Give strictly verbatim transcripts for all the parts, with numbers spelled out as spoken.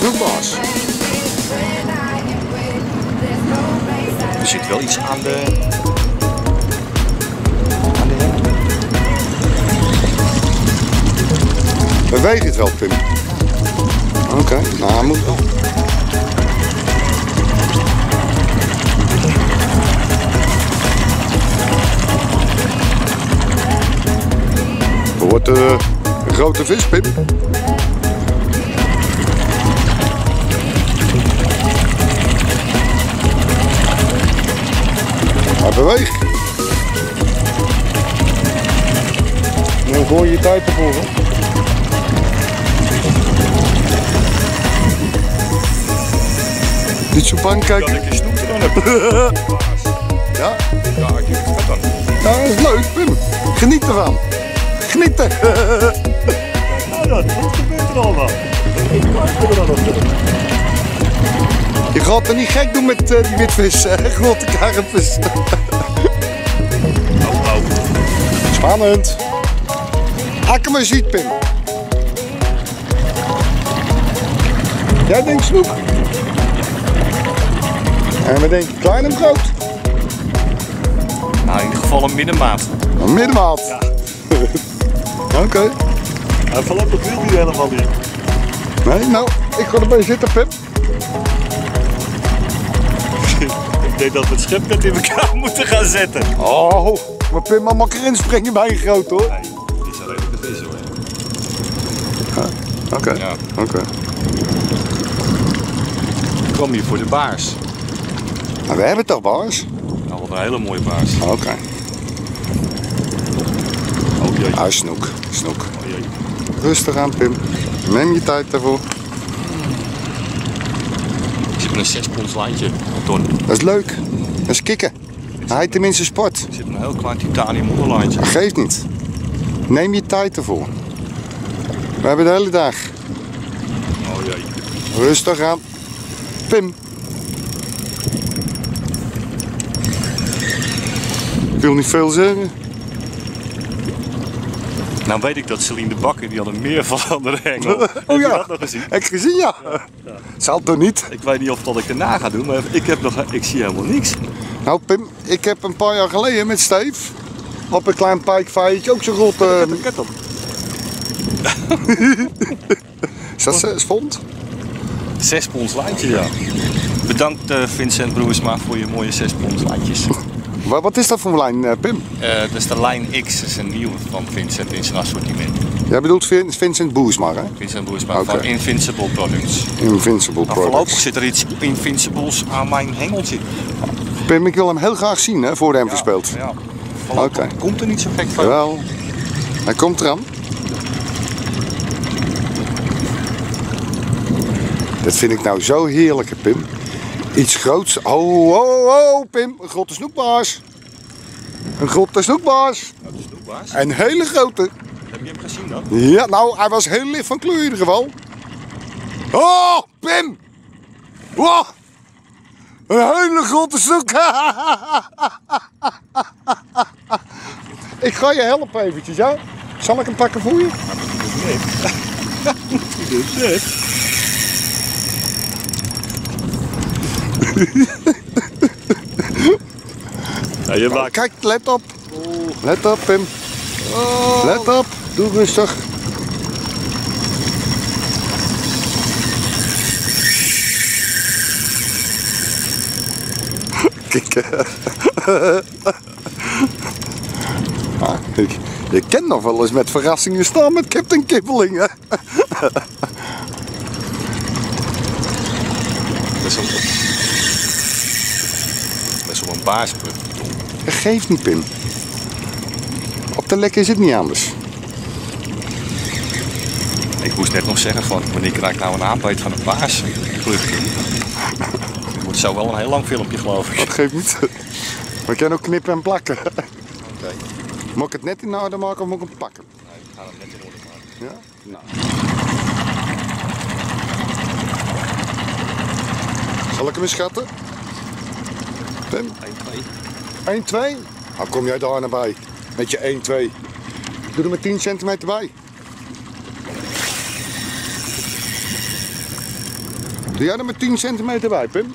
snoekbaas. Er zit wel iets aan de... aan de hemel. We wegen het wel, Pim. Oké, okay, nou hij moet wel. Er wordt uh, een grote vis, Pim. Hij beweegt. Nu gooi je tijd ervoor. Hè? Niet zo bang kijken. Dat ik een snoek dan heb. Ja? Ja, ik heb het dan. Ja, dat is leuk, Pim. Geniet ervan. Genieten. Nou dan, wat gebeurt er allemaal? Je gaat er niet gek doen met uh, die witvis, uh, grote karpvis. Oh, oh. Spannend. Hakken maar ziet, Pim. Jij denkt snoek. En we denken klein en groot. Nou, in ieder geval een middenmaat. Een middenmaat. Ja. Oké. Okay. Hij voorlopig wil hij helemaal niet. Nee, nou, ik ga erbij zitten, Pim. Ik denk dat we het schepnet in elkaar moeten gaan zetten. Oh, maar Pim, maar mag erin springen bij een groot, hoor. Nee, die is alleen op de vis, hoor. Oké, okay. Ja. Oké. Okay. Ik kwam hier voor de baars. Nou, we hebben toch baars? Nou, wat een hele mooie baars. Oké. Okay. Oh jee. Ah, snoek, snoek. Oh jee. Rustig aan, Pim. Neem je tijd daarvoor. Ik zit met een zes pond lijntje, Ton. Dat is leuk. Dat is kicken. Hij heet tenminste sport. Ik zit met een heel klein titanium onderlijntje. Dat geeft niet. Neem je tijd ervoor. We hebben de hele dag. Oh jee. Rustig aan. Pim. Ik wil niet veel zeggen. Nou weet ik dat Celine de Bakker, die had een meervallende hengel. Oh heb je ja, dat nog gezien? heb ik gezien, ja. Ja, ja. Zal toch niet? Ik weet niet of dat ik erna ga doen, maar ik, heb nog, ik zie helemaal niks. Nou Pim, ik heb een paar jaar geleden met Steve op een klein pijkvaartje ook zo groot. Uh... Kijk op. Is dat uh, spond? Zes pond lijntje, ja. Bedankt uh, Vincent Broersma voor je mooie zes pond lijntjes. Wat is dat voor een lijn, uh, Pim? Uh, dat is de lijn X, dat is een nieuwe van Vincent in zijn assortiment. Jij bedoelt Vincent Boersma, hè? Vincent Broersma Okay. van Invincible Products. Invincible Nou, Products. voorlopig zit er iets Invincibles aan mijn hengeltje. Pim, ik wil hem heel graag zien, hè, voor hij hem Ja, verspeelt. ja. Oké. Okay. Komt er niet zo gek van. Jawel. Hij komt eraan. Dat vind ik nou zo heerlijk, hè, Pim. Iets groots. Oh, oh, oh, Pim. Een grote snoekbaars. Een grote snoekbaars. Nou, de snoekbaars. Een hele grote. Heb je hem gezien dan? Ja, nou, hij was heel licht van kleur in ieder geval. Oh, Pim. Wow. Een hele grote snoek. Ik ga je helpen eventjes, ja? Zal ik hem pakken voor je? Dat moet hij dus net. Ja, je maakt... Kijk, let op. Let op, Pim. Let op. Doe rustig. Kijk. Ah, ik, je kent nog wel eens met verrassingen staan met Captain Kibbeling, hè? Best wel, best wel een baasbrug. Dat geeft niet, Pim. Op de lek is het niet anders. Ik moest net nog zeggen van, wanneer krijg ik nou een aanbeet van een baas? Het wordt zo wel een heel lang filmpje, geloof ik. Dat geeft niet. We kunnen ook knippen en plakken. Okay. Moet ik het net in orde maken of moet ik hem pakken? Nee, we gaan hem net in orde maken. Ja? Nou. Zal ik hem eens schatten? Pim? één, twee. één, twee? Nou, kom jij daar naar bij. Met je één, twee. Doe er maar tien centimeter bij. Doe jij er met tien centimeter bij, Pim?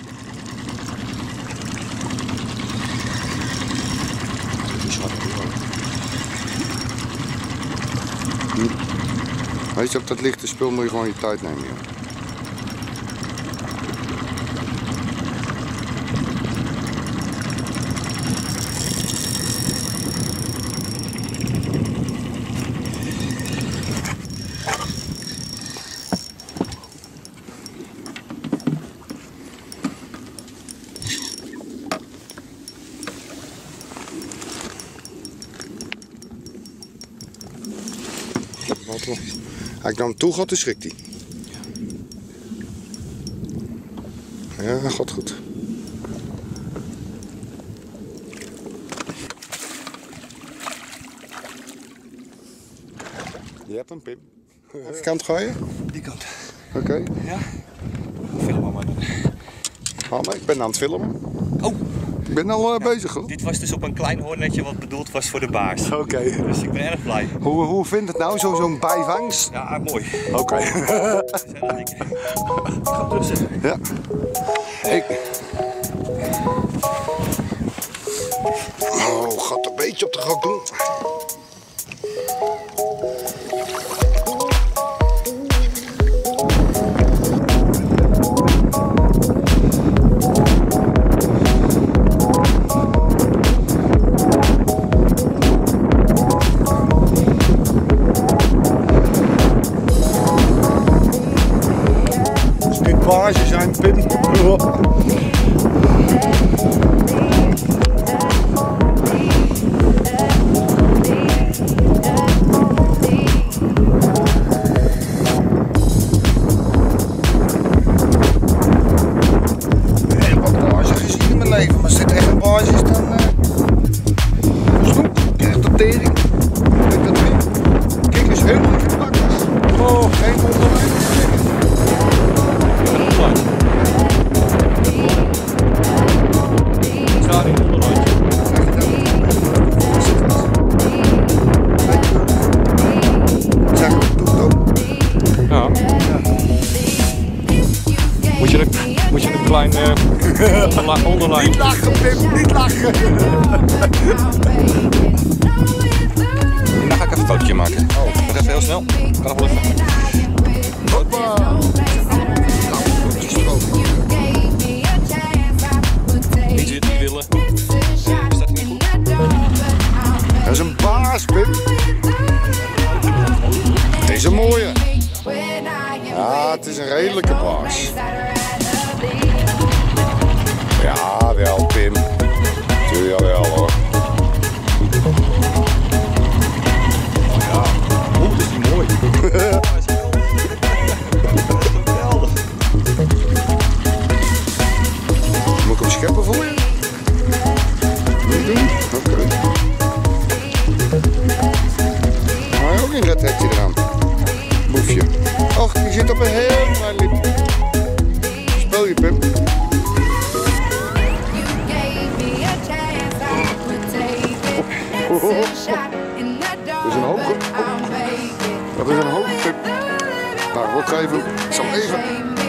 Weet je, op dat lichte spul moet je gewoon je tijd nemen. Ja. Als ik naar hem toe ga, dan schrikt hij. Ja, dat gaat goed. Je hebt hem, Pim. Welke kant ga je? Die kant. Oké. Okay. Ja. Film maar dan. Ah, maar ik ben aan het filmen. Oh. Ik ben al uh, ja, bezig hoor. Dit was dus op een klein hoornetje wat bedoeld was voor de baars. Oké. Okay. Dus ik ben erg blij. Hoe, hoe vindt het nou, zo'n zo bijvangst? Ja, mooi. Oké. Okay. Ik ga tussen. Ja. Ik... Oh, gaat een beetje op de gok doen. Ze zijn Pim. Ik heb wat baasjes gezien in mijn leven, maar als dit echt een baas is, dan uh... snoep, krijg de tering. Kijk dat weer. Kijk eens, helemaal niet gepakt is. Oh, geen onderlijn. Moet je een, moet je een klein uh, onderlijn. Niet lachen, Pim, niet lachen. Dan ga ik even een fotootje maken. Oh. Nog even heel snel. Kan nog wel even. Hoppa. Niet zitten, niet willen. Staat niet goed. Dat is een baas, Pim. Deze is een mooie. Ja, het is een redelijke baas. Ja, wel, Pim. Tuurlijk wel, hoor. Ja, oeh, dat is die mooi. Dat is geweldig. Moet ik hem scheppen voor je? Niet doen? Oké. Okay. Maar ook een redhekje eraan. Boefje. Och, die zit op een heel klein lip. Speel je, Pim. Oh, oh, oh. Dat is een hoge. Oh. Dat is een hoge, Pim. Nou, ik ga even. Ik zal even.